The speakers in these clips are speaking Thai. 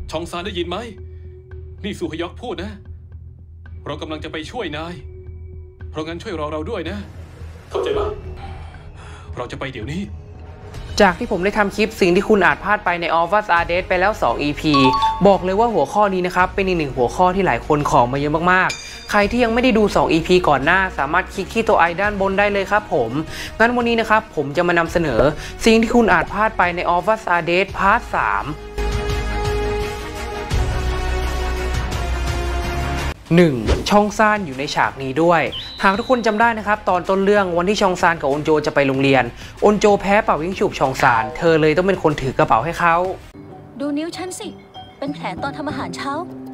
ชองซานได้ยินไหมนี่ซูฮยอกพูดนะเรากำลังจะไปช่วยนายเพราะงั้นช่วยเราด้วยนะเข้าใจไหมเราจะไปเดี๋ยวนี้จากที่ผมได้ทำคลิปสิ่งที่คุณอาจพลาดไปใน All of Us Are Dead ไปแล้ว2 EP บอกเลยว่าหัวข้อนี้นะครับเป็นอีกหนึ่งหัวข้อที่หลายคนขอมาเยอะมากๆใครที่ยังไม่ได้ดู2 EP ก่อนหน้าสามารถคลิกที่ตัวไอด้านบนได้เลยครับผมงั้นวันนี้นะครับผมจะมานำเสนอสิ่งที่คุณอาจพลาดไปใน All of Us Are Dead พาร์ท 31. ชองซานอยู่ในฉากนี้ด้วยหากทุกคนจำได้นะครับตอนต้นเรื่องวันที่ชองซานกับออนโจจะไปโรงเรียนออนโจแพ้เป่ายิงฉุบชองซานเธอเลยต้องเป็นคนถือกระเป๋าให้เขาดูนิ้วฉันสิเป็นแผลตอนทำอาหารเช้า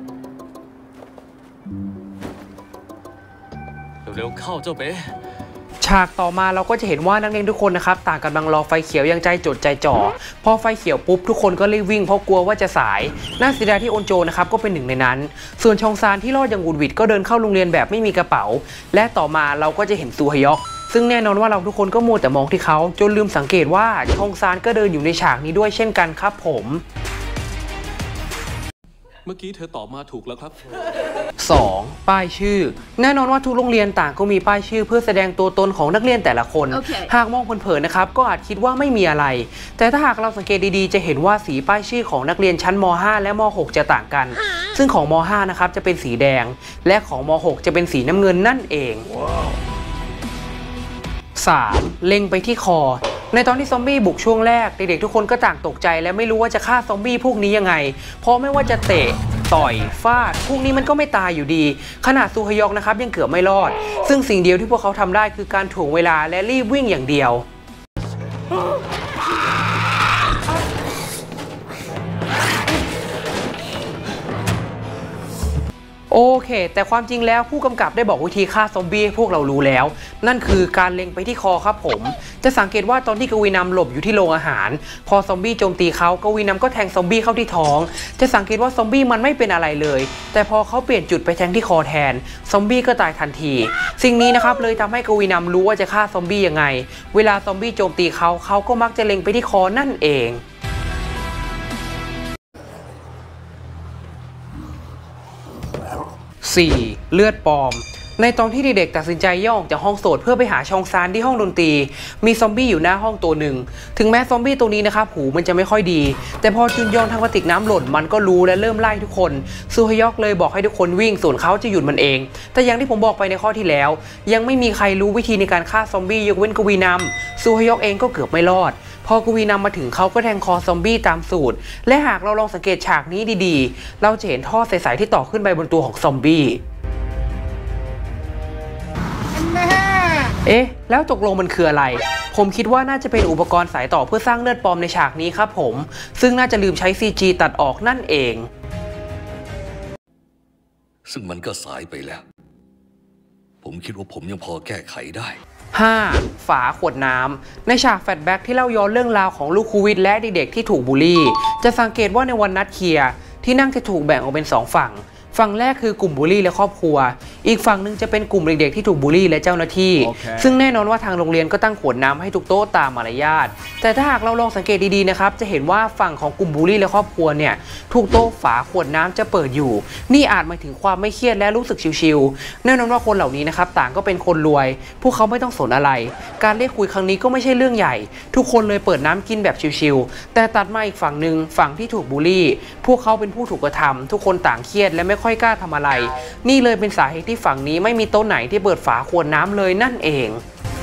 เร็วเข้าเจ้าเบ๊ฉากต่อมาเราก็จะเห็นว่านักเรียนทุกคนนะครับต่างกำลังรอไฟเขียวอย่างใจจดใจจ่อพอไฟเขียวปุ๊บทุกคนก็รีบวิ่งเพราะกลัวว่าจะสายน่าเสียดายที่ออนโจนะครับก็เป็นหนึ่งในนั้นส่วนชองซานที่รอดอย่างวุดวิดก็เดินเข้าโรงเรียนแบบไม่มีกระเป๋าและต่อมาเราก็จะเห็นซูฮยอกซึ่งแน่นอนว่าเราทุกคนก็มัวแต่มองที่เขาจนลืมสังเกตว่าชองซานก็เดินอยู่ในฉากนี้ด้วยเช่นกันครับผมเมื่อกี้เธอตอบมาถูกแล้วครับ 2. ป้ายชื่อแน่นอนว่าทุกโรงเรียนต่างก็มีป้ายชื่อเพื่อแสดงตัวตนของนักเรียนแต่ละคน หากมองเผินๆนะครับก็อาจคิดว่าไม่มีอะไรแต่ถ้าหากเราสังเกตดีๆจะเห็นว่าสีป้ายชื่อของนักเรียนชั้นม.5 และม.6 จะต่างกันซึ่งของม.5 นะครับจะเป็นสีแดงและของม.6 จะเป็นสีน้ำเงินนั่นเอง 3. เล็งไปที่คอในตอนที่ซอมบี้บุกช่วงแรกเด็กๆทุกคนก็ต่างตกใจและไม่รู้ว่าจะฆ่าซอมบี้พวกนี้ยังไงเพราะไม่ว่าจะเตะต่อยฟาดพวกนี้มันก็ไม่ตายอยู่ดีขนาดซูฮยอกนะครับยังเกือบไม่รอดซึ่งสิ่งเดียวที่พวกเขาทำได้คือการถ่วงเวลาและรีบวิ่งอย่างเดียวโอเคแต่ความจริงแล้วผู้กำกับได้บอกวิธีฆ่าซอมบี้ให้พวกเรารู้แล้วนั่นคือการเล็งไปที่คอครับผมจะสังเกตว่าตอนที่กวีนำหลบอยู่ที่โรงอาหารพอซอมบี้โจมตีเขากวีนำก็แทงซอมบี้เข้าที่ท้องจะสังเกตว่าซอมบี้มันไม่เป็นอะไรเลยแต่พอเขาเปลี่ยนจุดไปแทงที่คอแทนซอมบี้ก็ตายทันทีสิ่งนี้นะครับเลยทำให้กวีนำรู้ว่าจะฆ่าซอมบี้ยังไงเวลาซอมบี้โจมตีเขาก็มักจะเล็งไปที่คอนั่นเอง4. เลือดปลอมในตอนที่เด็กๆตัดสินใจย่องจากห้องโสดเพื่อไปหาชองซานที่ห้องดนตรีมีซอมบี้อยู่หน้าห้องตัวหนึ่งถึงแม้ซอมบี้ตัวนี้นะครับหูมันจะไม่ค่อยดีแต่พอจุนยองทางกระติกน้ำหล่นมันก็รู้และเริ่มไล่ทุกคนซูฮยอกเลยบอกให้ทุกคนวิ่งส่วนเขาจะหยุดมันเองแต่อย่างที่ผมบอกไปในข้อที่แล้วยังไม่มีใครรู้วิธีในการฆ่าซอมบี้ยกเว้นกวีนำซูฮยอกเองก็เกือบไม่รอดพอกวีนำมาถึงเขาก็แทงคอซอมบี้ตามสูตรและหากเราลองสังเกตฉากนี้ดีๆเราจะเห็นท่อใสๆที่ต่อขึ้นไปบนตัวของซอมบี้เอ๊ะแล้วตกลงมันคืออะไรผมคิดว่าน่าจะเป็นอุปกรณ์สายต่อเพื่อสร้างเลือดปลอมในฉากนี้ครับผมซึ่งน่าจะลืมใช้ CG ตัดออกนั่นเองซึ่งมันก็สายไปแล้วผมคิดว่าผมยังพอแก้ไขได้ 5. ฝาขวดน้ำในฉากแฟลชแบ็กที่เล่าย้อนเรื่องราวของลูกคูวิดและเด็กๆที่ถูกบูลลี่จะสังเกตว่าในวันนัดเคลียร์ที่นั่งจะถูกแบ่งออกเป็น2ฝั่งฝั่งแรกคือกลุ่มบูลลี่และครอบครัวอีกฝั่งหนึ่งจะเป็นกลุ่มเด็กๆที่ถูกบูลลี่และเจ้าหน้าที่ซึ่งแน่นอนว่าทางโรงเรียนก็ตั้งขวดน้ำให้ทุกโต๊ะตามมารยาทแต่ถ้าหากเราลองสังเกตดีๆนะครับจะเห็นว่าฝั่งของกลุ่มบูลลี่และครอบครัวเนี่ยทุกโต๊ะฝาขวดน้ำจะเปิดอยู่นี่อาจหมายถึงความไม่เครียดและรู้สึกชิลๆแน่นอนว่าคนเหล่านี้นะครับต่างก็เป็นคนรวยพวกเขาไม่ต้องสนอะไรการเรียกคุยครั้งนี้ก็ไม่ใช่เรื่องใหญ่ทุกคนเลยเปิดน้ำกินแบบชิลๆแต่ตัดมาอีกฝั่งหนึ่งฝั่งที่ถูกบูลลี่พวกเขาเป็นผู้ถูกกระทำทุกคนต่างเครียดและไม่ค่อยกล้าทำอะไรนี่เลยเป็นสาเหตุที่ฝั่งนี้ไม่มีโต๊ะไหนที่เปิดฝาขวดน้ำเลยนั่นเอง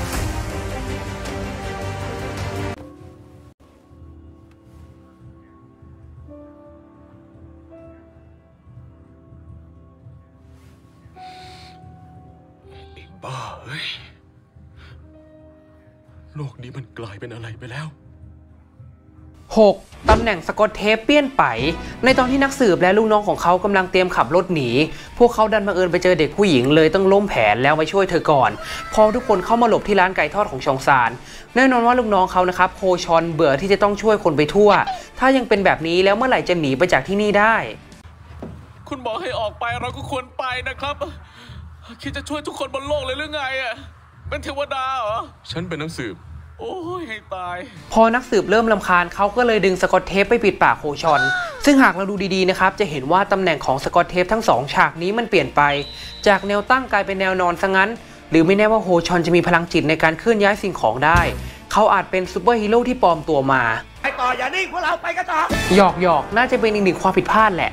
ไอ้บ้าเฮ้ยโลกนี้มันกลายเป็นอะไรไปแล้ว 6. ตำแหน่งสกอตเทปเปลี่ยนไปในตอนที่นักสืบและลูกน้องของเขากำลังเตรียมขับรถหนีพวกเขาดันบังเอิญไปเจอเด็กผู้หญิงเลยต้องล้มแผนแล้วไปช่วยเธอก่อนพอทุกคนเข้ามาหลบที่ร้านไก่ทอดของชองซานแน่นอนว่าลูกน้องเขานะครับโคชอนเบื่อที่จะต้องช่วยคนไปทั่วถ้ายังเป็นแบบนี้แล้วเมื่อไหร่จะหนีไปจากที่นี่ได้คุณบอกให้ออกไปเราก็ควรไปนะครับคิดจะช่วยทุกคนบนโลกเลยหรือไงอ่ะเป็นเทวดาเหรอฉันเป็นนักสืบโอ้ยให้ตายพอนักสืบเริ่มรำคาญเขาก็เลยดึงสกอตเทปไปปิดปากโฮชอนซึ่งหากเราดูดีๆนะครับจะเห็นว่าตำแหน่งของสกอตเทปทั้ง2ฉากนี้มันเปลี่ยนไปจากแนวตั้งกลายเป็นแนวนอนซะงั้นหรือไม่แน่ว่าโฮชอนจะมีพลังจิตในการเคลื่อนย้ายสิ่งของได้เขาอาจเป็นซูเปอร์ฮีโร่ที่ปลอมตัวมาไปต่ออย่านิ่งพวกเราไปกันต่อหยอกน่าจะเป็นอีกหนึ่งความผิดพลาดแหละ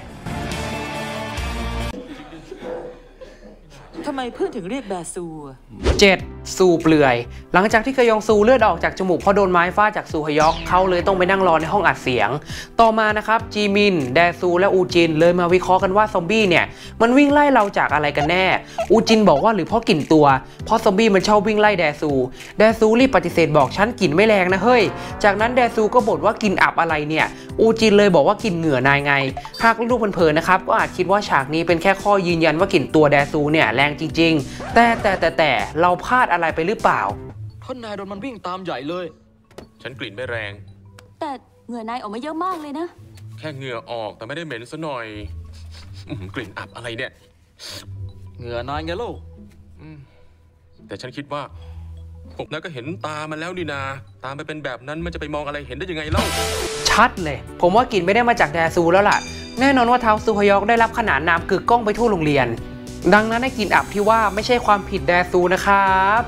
ทำไมเพื่อนถึงเรียกแบซู 7. ซูเปลือยหลังจากที่กยองซูเลือดออกจากจมูกเพราะโดนไม้ฟาดจากซูฮยอกเขาเลยต้องไปนั่งรอในห้องอัดเสียงต่อมานะครับจีมินแดซูและอูจินเลยมาวิเคราะห์กันว่าซอมบี้เนี่ยมันวิ่งไล่เราจากอะไรกันแน่อูจินบอกว่าหรือเพราะกลิ่นตัวเพราะซอมบี้มันชอบวิ่งไล่แดซูรีบปฏิเสธบอกฉันกลิ่นไม่แรงนะเฮ้ยจากนั้นแดซูก็บ่นว่ากลิ่นอับอะไรเนี่ยอูจินเลยบอกว่ากลิ่นเหงื่อนายไงหากดูเพลินๆนะครับก็อาจคิดว่าฉากนี้เป็นแค่ข้อยืนยันว่ากลิ่นตัวแดซูเนี่ยแรงจริงๆแต่เราพลาดอะไรไปหรือเปล่าเพราะนายโดนมันวิ่งตามใหญ่เลยฉันกลิ่นไม่แรงแต่เหงื่อนายออกมาเยอะมากเลยนะแค่เหงื่อออกแต่ไม่ได้เหม็นซะหน่อยกลิ่นอับอะไรเนี่ยเหงื่อนายไงลูกแต่ฉันคิดว่าผมแล้วก็เห็นตามันแล้วนี่นาตามันเป็นแบบนั้นมันจะไปมองอะไรเห็นได้ยังไงเล่าชัดเลยผมว่ากลิ่นไม่ได้มาจากแดซูแล้วล่ะแน่นอนว่าเท้าซูฮยอกได้รับขนานนามกึกก้องไปทั่วโรงเรียนดังนั้นในกลิ่นอับที่ว่าไม่ใช่ความผิดแดซูนะครับ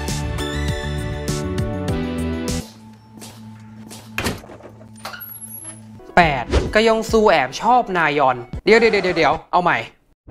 8. กยองซูแอบชอบนายอนเดี๋ยวเอาใหม่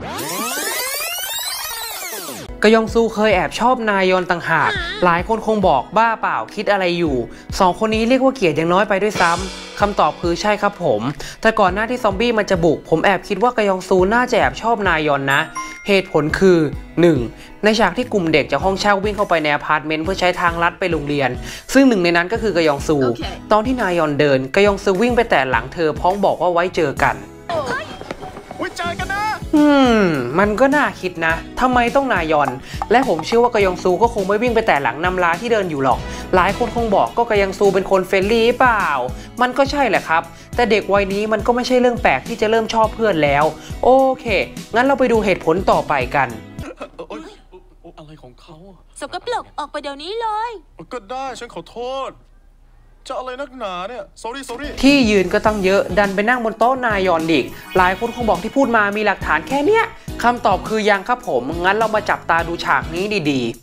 กยองซูเคยแอบชอบนายอนต่างหากหลายคนคงบอกบ้าเปล่าคิดอะไรอยู่2คนนี้เรียกว่าเกลียดยังน้อยไปด้วยซ้ำคำตอบคือใช่ครับผมแต่ก่อนหน้าที่ซอมบี้มันจะบุกผมแอบคิดว่ากยองซูน่าจะแอบชอบนายอนนะเหตุผลคือ 1. ในฉากที่กลุ่มเด็กจากห้องเช่าวิ่งเข้าไปในอพาร์ตเมนต์เพื่อใช้ทางลัดไปโรงเรียนซึ่งหนึ่งในนั้นก็คือกยองซูตอนที่นายอนเดินกยองซูวิ่งไปแตะหลังเธอพร้อมบอกว่าไว้เจอกันไว้เจอกันนะมันก็น่าคิดนะทำไมต้องนายอนและผมเชื่อว่ากยองซูก็คงไม่วิ่งไปแต่หลังนำลาที่เดินอยู่หรอกหลายคนคงบอกก็กยองซูเป็นคนเฟรนลี่เปล่ามันก็ใช่แหละครับแต่เด็กวัยนี้มันก็ไม่ใช่เรื่องแปลกที่จะเริ่มชอบเพื่อนแล้วโอเคงั้นเราไปดูเหตุผลต่อไปกันอะไรของเขาสกปรกออกไปเดี๋ยวนี้เลยก็ได้ฉันขอโทษจะอะไรนักหนาเนี่ย sorry ที่ยืนก็ตั้งเยอะดันไปนั่งบนโต๊ะนายอนอีกหลายคนคงบอกที่พูดมามีหลักฐานแค่เนี้ยคำตอบคือยังครับผมงั้นเรามาจับตาดูฉากนี้ดีๆ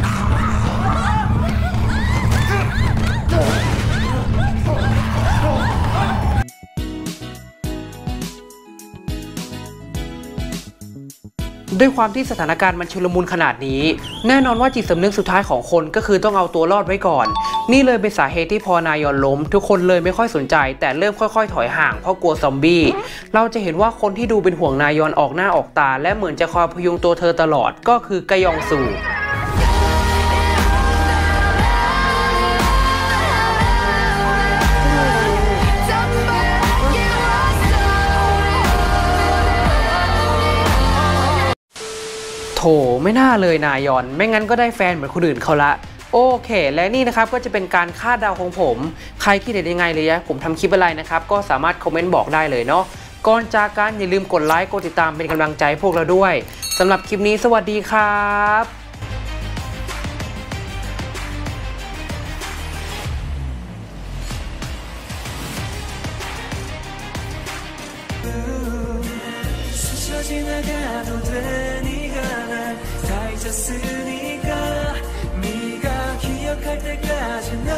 ด้วยความที่สถานการณ์มันชุลมุนขนาดนี้แน่นอนว่าจิตสำนึกสุดท้ายของคนก็คือต้องเอาตัวรอดไว้ก่อนนี่เลยเป็นสาเหตุที่พอนายอนล้มทุกคนเลยไม่ค่อยสนใจแต่เริ่มค่อยๆถอยห่างเพราะกลัวซอมบี้เราจะเห็นว่าคนที่ดูเป็นห่วงนายอนออกหน้าออกตาและเหมือนจะคอยพยุงตัวเธอตลอดก็คือกยองซูโถไม่น่าเลยนายอนไม่งั้นก็ได้แฟนเหมือนคนอื่นเขาละโอเคและนี่นะครับก็จะเป็นการคาดเดาของผมใครคิดเห็นยังไงเลยนะผมทำคลิปอะไรนะครับก็สามารถคอมเมนต์บอกได้เลยเนาะก่อนจากกันอย่าลืมกดไลค์กดติดตามเป็นกำลังใจพวกเราด้วยสำหรับคลิปนี้สวัสดีครับ 있었으니까 네가 기억할 때까지